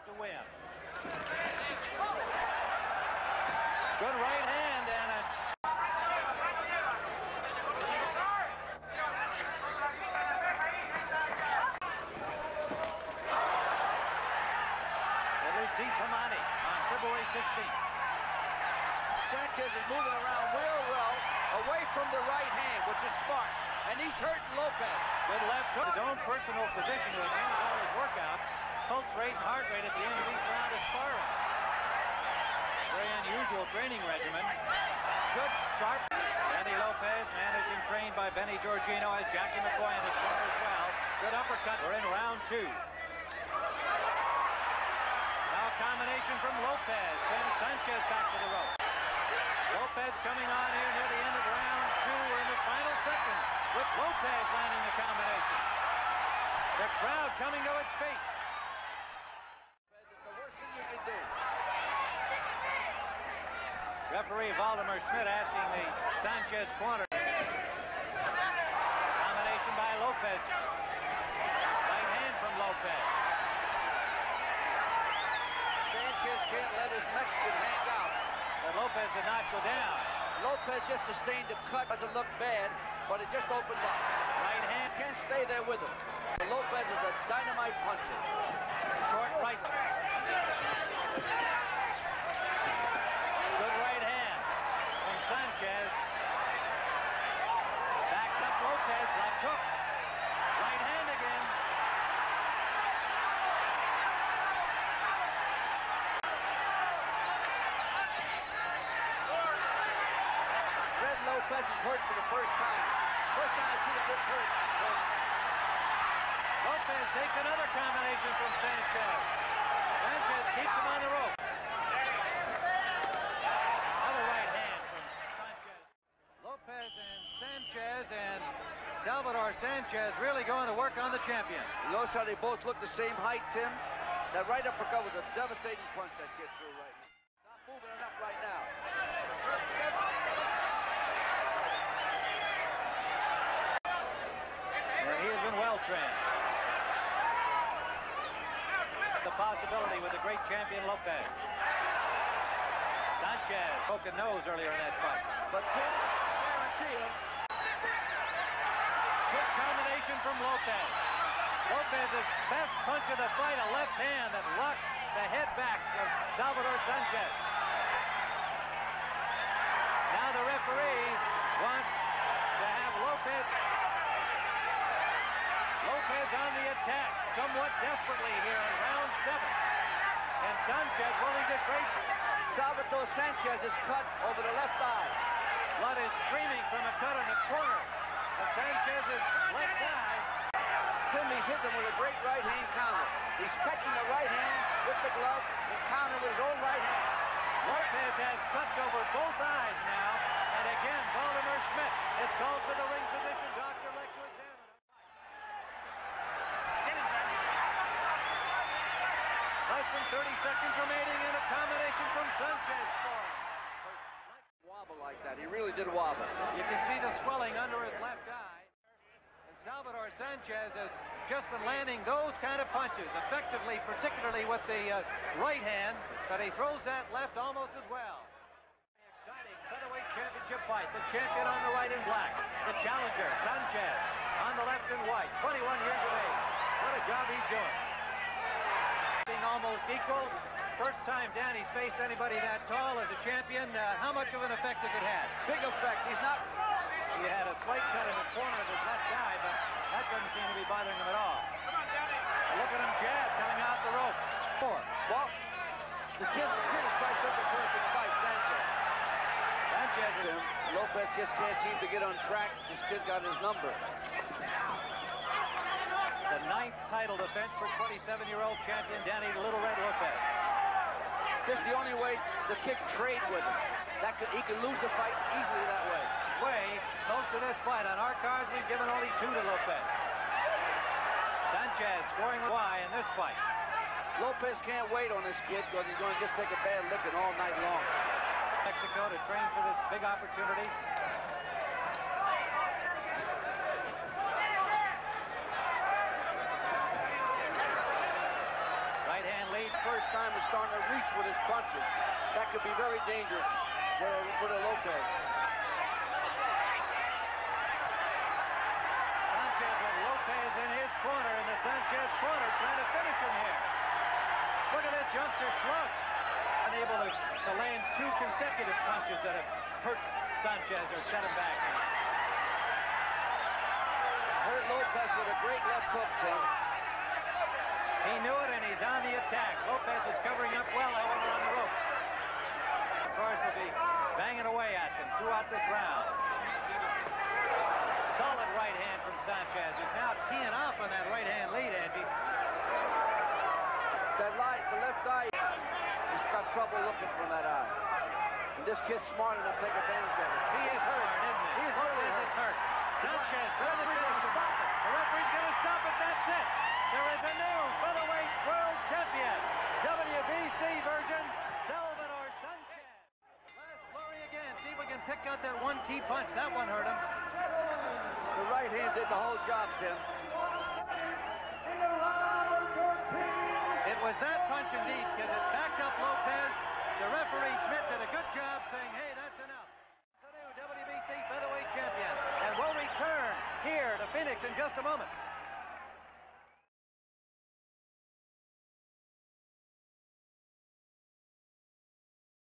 to win. Good right hand and a... Pamani on February 16th. Sanchez is moving around real well away from the right hand, which is smart. And he's hurting Lopez. Good left hook. His own personal position to attend all his workouts. Pulse rate and heart rate at the end of each round is sparring. Very unusual training regimen. Good, sharp. Andy Lopez managing, trained by Benny Giorgino, as Jackie McCoy in his corner as well. Good uppercut. We're in round 2. Combination from Lopez. Sends Sanchez back to the rope. Lopez coming on here near the end of round 2. We're in the final seconds with Lopez landing the combination. The crowd coming to its feet. It's the worst thing you can do. Referee Valdemar Schmidt asking the Sanchez corner. Combination by Lopez. Right hand from Lopez. Sanchez can't let his Mexican hang out. But Lopez did not go down. Lopez just sustained a cut. Doesn't look bad, but it just opened up. Right hand. Can't stay there with him. But Lopez is a dynamite puncher. Short right. Good right hand from Sanchez. Backed up Lopez. Left hook. Right hand again. Lopez is hurt for the first time. First time I see him get hurt. Lopez takes another combination from Sanchez. Sanchez keeps him on the rope. Another right hand from Sanchez. Lopez and Sanchez and Salvador Sanchez really going to work on the champion. You notice how they both look the same height, Tim? That right uppercut was a devastating punch that kid threw right now. Not moving enough right now. He has been well trained. The possibility with the great champion Lopez. Sanchez broken nose earlier in that fight. But Tim, guarantee him. Good combination from Lopez. Lopez's best punch of the fight, a left hand that rocked the head back of Salvador Sanchez. Now the referee wants to have Lopez on the attack, somewhat desperately here in round 7. And Sanchez willing to trade. Salvador Sanchez is cut over the left eye. Blood is streaming from a cut in the corner of Sanchez's left eye. Tim, he's hit him with a great right hand counter. He's catching the right hand with the glove and countering with his own right hand. Lopez has cuts over both eyes now. And again, Valdemar Schmidt is called to the ring physician, Dr. Lex, to examine him. Less than 30 seconds remaining in a combination from Sanchez. Wobble like that. He really did wobble. You can see the swelling under his left eye. And Salvador Sanchez has just been landing those kind of punches effectively, particularly with the right hand, but he throws that left almost as well. Exciting featherweight championship fight. The champion on the right in black. The challenger, Sanchez, on the left in white. 21 years of age. What a job he's doing. Being almost equal. First time Danny's faced anybody that tall as a champion. How much of an effect has it had? Big effect. He's not... He had a slight cut in the corner of his left eye, but that doesn't seem to be bothering him at all. Look at him jab coming out the rope. Well, this kid is quite such a perfect fight, Sanchez. Sanchez is him. Lopez just can't seem to get on track. This kid got his number. The 9th title defense for 27-year-old champion Danny Little Red Lopez. This is the only way the kid trade with him. He could lose the fight easily that way. Close to this fight. On our cards, we've given only 2 to Lopez. Sanchez scoring Y in this fight. Lopez can't wait on this kid because he's going to just take a bad licking all night long. Mexico to train for this big opportunity. Right hand lead. First his punches. That could be very dangerous for the Lopez. Sanchez with Lopez in his corner, in the Sanchez corner, trying to finish him here. Look at this youngster slug. Unable to land 2 consecutive punches that have hurt Sanchez or set him back. Hurt Lopez with a great left hook, Tim. He knew it, and he's on the attack. Lopez is covering up well, however, on the ropes. Of course, will be banging away at them throughout this round. Solid right hand from Sanchez, who's now teeing off on that right hand lead, Andy. The left eye, he's got trouble looking from that eye. And this kid's smart enough to take advantage of it. He is hurt, isn't he? He is really hurt. Sanchez, the referee's stop it. The referee's going to stop it. That's it. There is a new featherweight world champion, WBC version, Salvador Sanchez. Last flurry again. See if we can pick out that one key punch. That one hurt him. The right hand did the whole job, Tim. It was that punch indeed, kid, that backed up Lopez. The referee Smith did a good job saying, hey, that's enough. The new WBC featherweight champion. And we'll return here to Phoenix in just a moment.